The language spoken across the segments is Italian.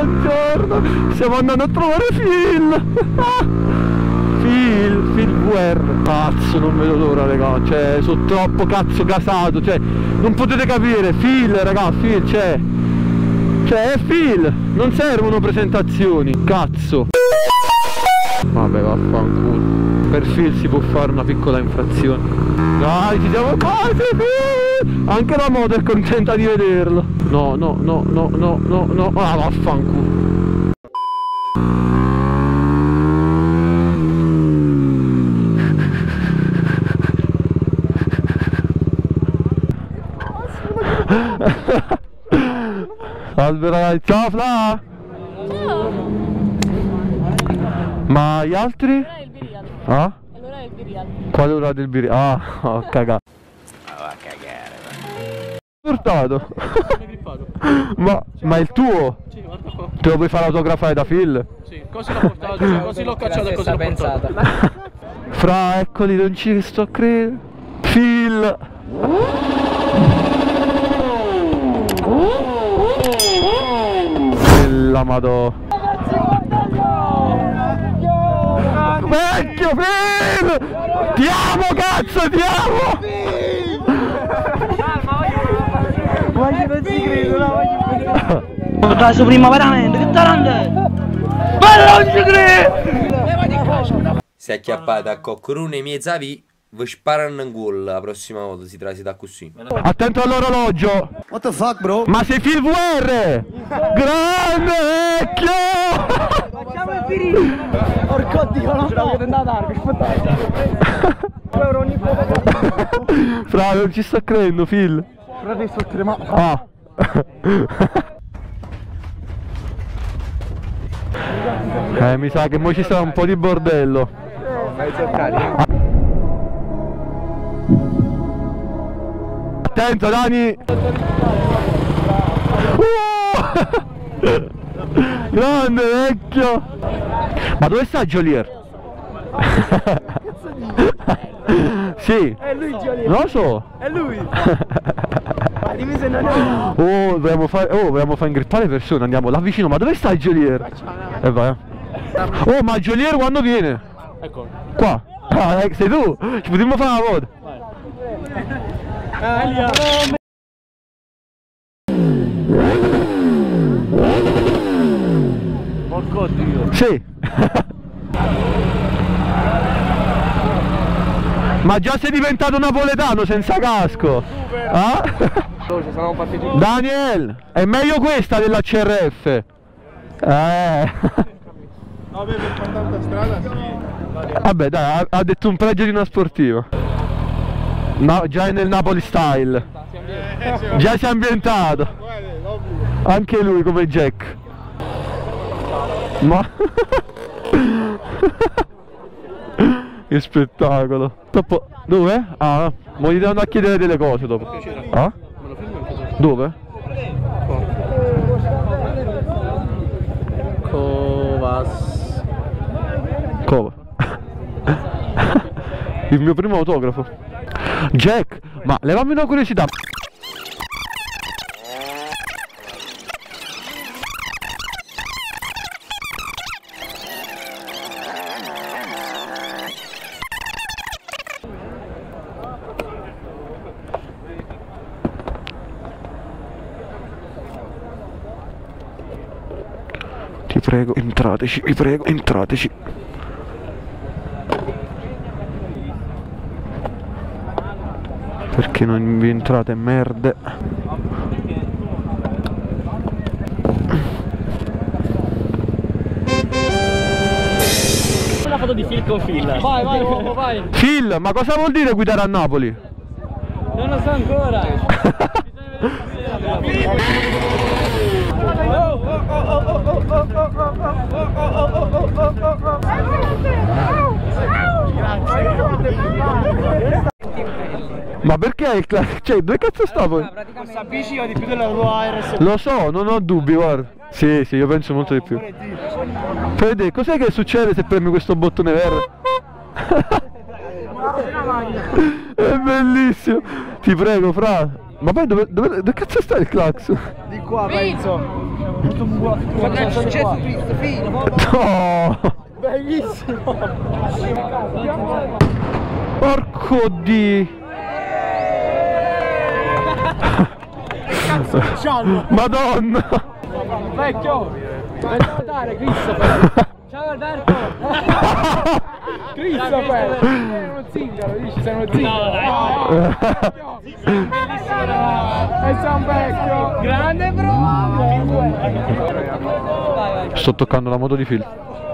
buongiorno. Stiamo andando a trovare Phil. Phil VR. Cazzo, non vedo l'ora, raga. Cioè, sono troppo cazzo gasato. Cioè, non potete capire. Phil, raga, Phil c'è. Cioè, è Phil. Non servono presentazioni. Cazzo. Vabbè, vaffanculo. Per Phil si può fare una piccola infrazione. Dai, ci siamo quasi, Phil! Anche la moto è contenta di vederlo. No. Ah, vaffanculo. Salve ragazzi, ciao Fla! Ciao! Ma gli altri? Allora è il Birial. Ah? Allora è il Birial. Quale ora del birra? Ah, ho cagato. Va a cagare. Portato. Mi grippato. Ma è il tuo? Sì, guarda qua. Te lo puoi fare autografare da Phil? Sì, così l'ho portato, così l'ho cacciato e così l'ho portato. Fra, eccoli, non ci sto a credere. Phil! Bella madò. Vecchio Phil! Ti amo cazzo, ti amo! Voglio non ci credo, no, voglio. Ho dato prima veramente, che tarante! Ma non ci credo! Si è acchiappata a coccorone e miei zavi. Vi sparano in gol la prossima volta, si transita così. Attento all'orologio! What the fuck, bro? Ma sei Phil VR! Grande vecchio! Facciamo il pirino! Porco dio, non ce l'avete andata a darvi, aspettate! Ogni foto. Fra, non ci sto credendo, Phil! Però adesso crema. Ah! Mi sa che mo ci sarà un po' di bordello. Attento Dani! Grande vecchio! Ma dove sta Jolier? Sì! È lui Giolino! Non lo so! È lui! Dimmi se non è. Oh, dobbiamo fare ingrippare persone, andiamo là vicino, ma dove sta Jolier? E vai. Oh, ma Jolier quando viene? Ecco. Qua! Ah, sei tu! Ci potremmo fare una foto! Porco dio! Sì! Ma già sei diventato napoletano senza casco! Ah? Siamo partiti. Daniel! È meglio questa della CRF! Vabbè, per fare tanta strada, sì. Vabbè dai, ha detto un pregio di una sportiva. No, già è nel Napoli style. Già si è ambientato. Anche lui come Jack. Ma che spettacolo. Dopo, dove? Ah, mo gli devo andare a chiedere delle cose dopo. Ah? Dove? Covas. Come? Il mio primo autografo. Jack, ma levami una curiosità. Ti prego, entrateci, vi prego, entrateci. Perché non vi entrate, merde? Una foto di Phil con Phil. Vai, uomo, vai. Phil, ma cosa vuol dire guidare a Napoli? Non lo so ancora. Ma perché il cioè, dove cazzo stavo? Questa bici va di più della tua RS. Lo so, non ho dubbi, guarda. Sì, io penso molto di più. Fede, cos'è che succede se premi questo bottone verde? È bellissimo. Ti prego, fra, Ma poi dove cazzo sta il clacson? Di qua penso. Quando è successo Cristo, fino. No! Bellissimo. Porco di... Madonna! Vecchio! Vengo a dare Christopher! Ciao Alberto! Christopher! Sei uno zingaro, dici sei uno zingaro! No, bellissimo! E sei un vecchio! Grande bro! Sto toccando la moto di Phil.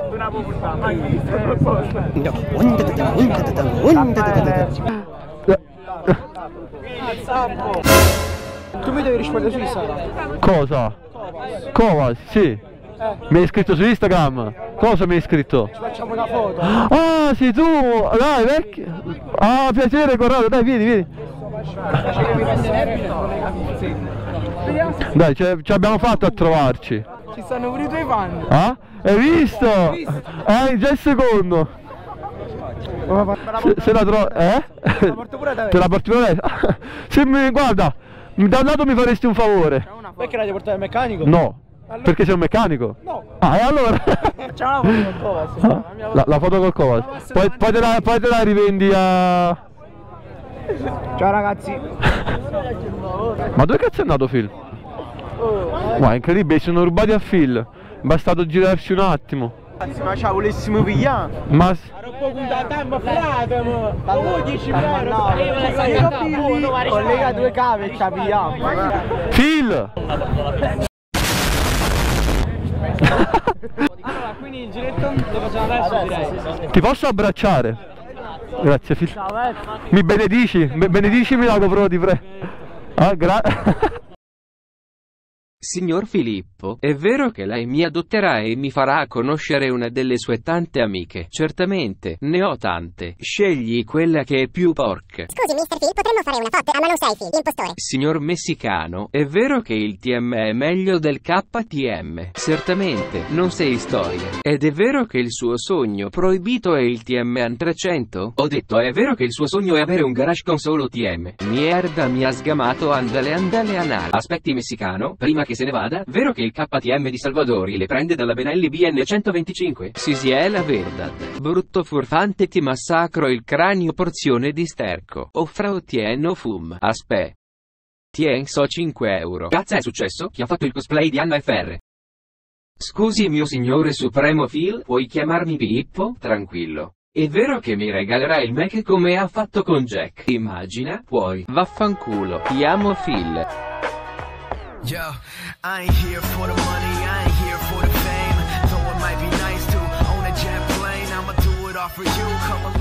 Tu mi devi rispondere su Instagram. Cosa? Covas, sì. Mi hai iscritto su Instagram? Cosa mi hai iscritto? Ci facciamo una foto. Ah, sei tu! Dai, vecchio! Ah, piacere Corrado, dai, vieni. Dai, ce l'abbiamo fatto a trovarci. Ci stanno pure i tuoi fan. Ah? Hai visto? Già il secondo. Se la trovo... La porto pure da me. Te la porti pure lei? Se mi... Guarda, da un lato mi faresti un favore. Perché la devi portare al meccanico? No. Perché sei un meccanico? No. Ah, e allora? Facciamo una foto con Covas. La foto col Covas. Poi te la rivendi a... Ciao ragazzi. Ma dove cazzo è andato Phil? Ma è incredibile, sono rubati a Phil. È bastato girarci un attimo. Ma ciao, volessimo pigliare? Ma... Collega due cave e ci abbiamo. Phil! Allora, quindi il giretto lo facciamo adesso, direi. Ti posso abbracciare? Grazie Phil. Mi benedici? Benedicimi la GoPro, ti prego. Ah, Signor Filippo, è vero che lei mi adotterà e mi farà conoscere una delle sue tante amiche? Certamente, ne ho tante. Scegli quella che è più porca. Scusi, Mr. Phil, potremmo fare una foto? Ah, ma non sei Phil, impostore. Signor Messicano, è vero che il TM è meglio del KTM? Certamente, non sei storia. Ed è vero che il suo sogno proibito è il TM 300? Ho detto, è vero che il suo sogno è avere un garage con solo TM. Mierda, mi ha sgamato, andale anale. Aspetti Messicano, prima che se ne vada, vero che il KTM di Salvadori le prende dalla Benelli BN 125? Sì, è la verdad. Brutto furfante, ti massacro il cranio, porzione di sterco. O frau tieno fum. Aspè. Tien so 5 euro. Cazzo è successo? Chi ha fatto il cosplay di Anna FR? Scusi mio signore supremo Phil, puoi chiamarmi Pippo? Tranquillo. È vero che mi regalerai il Mac come ha fatto con Jack? Immagina, puoi. Vaffanculo. Ti amo Phil. Yo, I ain't here for the money, I ain't here for the fame. Though it might be nice to own a jet plane, I'ma do it all for you. Come along.